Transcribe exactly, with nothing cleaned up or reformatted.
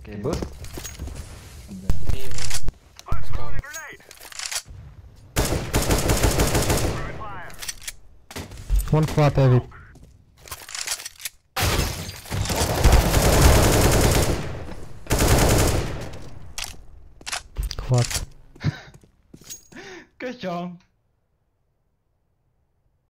Okay. Both? One quad heavy. Quad. Good job.